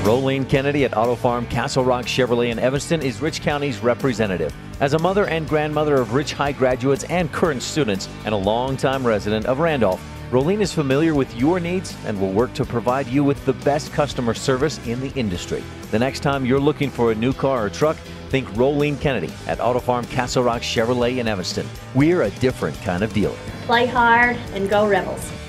Rolene Kennedy at AutoFarm Castle Rock Chevrolet in Evanston is Rich County's representative. As a mother and grandmother of Rich High graduates and current students, and a longtime resident of Randolph, Rolene is familiar with your needs and will work to provide you with the best customer service in the industry. The next time you're looking for a new car or truck, think Rolene Kennedy at AutoFarm Castle Rock Chevrolet in Evanston. We're a different kind of dealer. Play hard and go Rebels.